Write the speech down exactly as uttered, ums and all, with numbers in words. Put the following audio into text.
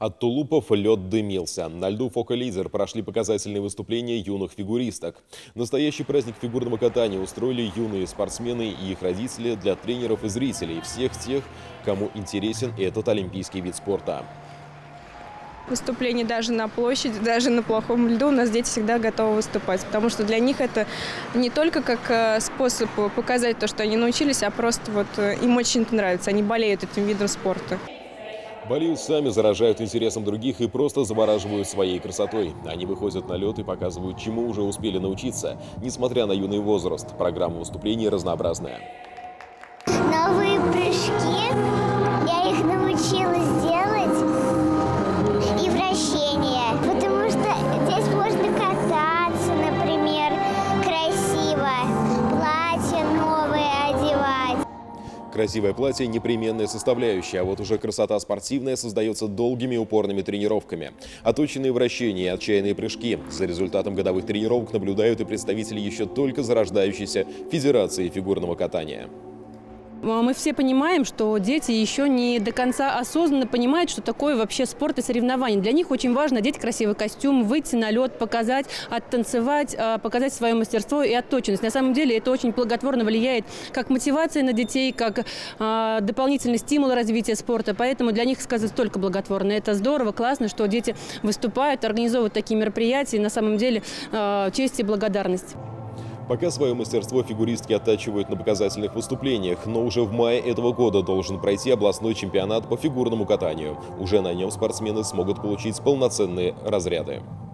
От тулупов лед дымился. На льду «Фока-Лидер» прошли показательные выступления юных фигуристок. Настоящий праздник фигурного катания устроили юные спортсмены и их родители для тренеров и зрителей, всех тех, кому интересен этот олимпийский вид спорта. Выступление даже на площади, даже на плохом льду у нас дети всегда готовы выступать, потому что для них это не только как способ показать то, что они научились, а просто вот им очень это нравится, они болеют этим видом спорта. Болеют сами, заражают интересом других и просто завораживают своей красотой. Они выходят на лед и показывают, чему уже успели научиться. Несмотря на юный возраст, программа выступлений разнообразная. Новые прыжки, я их научилась делать, и вращения, потому что здесь можно кататься, например, красиво, платье новое одевать. Красивое платье – непременная составляющая, а вот уже красота спортивная создается долгими упорными тренировками. Оточенные вращения и отчаянные прыжки. За результатом годовых тренировок наблюдают и представители еще только зарождающейся Федерации фигурного катания. Мы все понимаем, что дети еще не до конца осознанно понимают, что такое вообще спорт и соревнования. Для них очень важно одеть красивый костюм, выйти на лед, показать, оттанцевать, показать свое мастерство и отточенность. На самом деле это очень благотворно влияет как мотивация на детей, как дополнительный стимул развития спорта. Поэтому для них сказать только благотворно. Это здорово, классно, что дети выступают, организовывают такие мероприятия. И на самом деле честь и благодарность. Пока свое мастерство фигуристки оттачивают на показательных выступлениях, но уже в мае этого года должен пройти областной чемпионат по фигурному катанию. Уже на нем спортсмены смогут получить полноценные разряды.